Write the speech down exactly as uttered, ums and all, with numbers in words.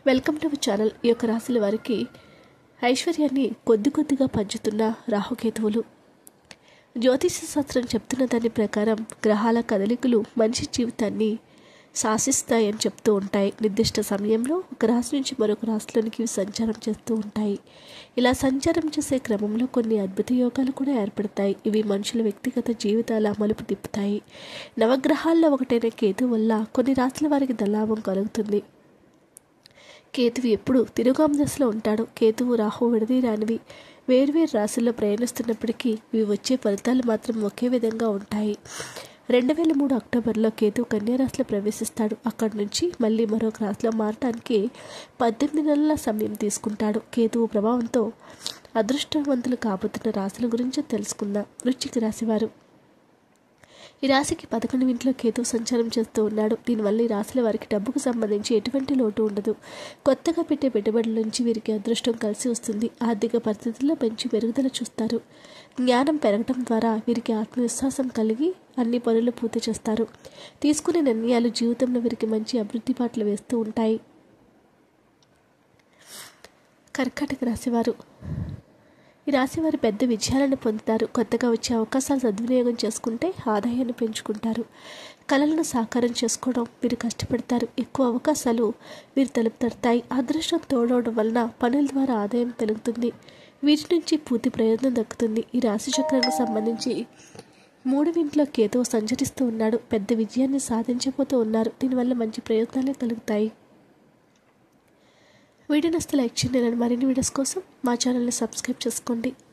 Welcome to our channel. ఈ యొక్క రాశుల వారికి ఐశ్వర్యాన్ని కొద్ది కొద్దిగా పంచుతున్న రాహుకేతువులు. జ్యోతిష శాస్త్రం చెప్తున్న దాని ప్రకారం గ్రహాల కదలికలు మనిషి జీవితాన్ని శాసిస్తాయని చెప్తూ ఉంటాయి. నిర్దిష్ట సమయంలో ఒక రాశి నుంచి మరొక రాశిలోనికి సంచారం చేస్తూ ఉంటాయి. ఇలా సంచారం చేసే క్రమంలో కొన్ని అద్భుత యోగాలు కూడా ఏర్పడతాయి. ఇవి మనుషుల వ్యక్తిగత జీవితాల మలుపు తిప్పుతాయి. నవగ్రహాల్లో ఒకటైన కేతు వల్ల కొన్ని రాశుల వారికి ధనలాభం కలుగుతుంది. కేతువు ఎప్పుడు తిరుగామ దశలో ఉంటాడు. కేతువు రాహు విడదీరానివి. వేర్వేరు రాశుల్లో ప్రయాణిస్తున్నప్పటికీ ఇవి వచ్చే ఫలితాలు మాత్రం ఒకే విధంగా ఉంటాయి. రెండు వేల మూడు అక్టోబర్లో కేతువు కన్యా రాశిలో ప్రవేశిస్తాడు. అక్కడి నుంచి మళ్ళీ మరొక రాశిలో మారటానికి పద్దెనిమిది నెలల సమయం తీసుకుంటాడు. కేతువు ప్రభావంతో అదృష్టవంతులు కాబోతున్న రాశుల గురించి తెలుసుకుందాం. వృశ్చిక రాశివారు. ఈ రాశికి పదకొండు ఇంట్లో కేతువు సంచారం చేస్తూ ఉన్నాడు. దీనివల్ల ఈ రాశుల వారికి డబ్బుకు సంబంధించి ఎటువంటి లోటు ఉండదు. కొత్తగా పెట్టే పెట్టుబడుల నుంచి వీరికి అదృష్టం కలిసి వస్తుంది. ఆర్థిక పరిస్థితుల్లో పెంచి మెరుగుదల చూస్తారు. జ్ఞానం పెరగడం ద్వారా వీరికి ఆత్మవిశ్వాసం కలిగి అన్ని పనులు పూర్తి చేస్తారు. తీసుకునే నిర్ణయాలు జీవితంలో వీరికి మంచి అభివృద్ధి బాటలు వేస్తూ ఉంటాయి. కర్కాటక రాశివారు. ఈ రాశి వారు పెద్ద విజయాలను పొందుతారు. కొత్తగా వచ్చే అవకాశాలు సద్వినియోగం చేసుకుంటే ఆదాయాన్ని పెంచుకుంటారు. కళలను సాకారం చేసుకోవడం వీరు కష్టపడతారు. ఎక్కువ అవకాశాలు వీరు తలుపు తడతాయి. అదృష్టం తోడవడం వలన పనుల ద్వారా ఆదాయం పెరుగుతుంది. వీటి నుంచి పూర్తి ప్రయోజనం దక్కుతుంది. ఈ రాశి చక్రానికి సంబంధించి మూడవ ఇంట్లో కేతువు సంచరిస్తూ ఉన్నాడు. పెద్ద విజయాన్ని సాధించబోతూ ఉన్నారు. దీనివల్ల మంచి ప్రయోజనాలే కలుగుతాయి. వీడియో నచ్చితే లైక్ చేయండి. మరిన్ని వీడియోస్ కోసం మా ఛానల్ని సబ్స్క్రైబ్ చేసుకోండి.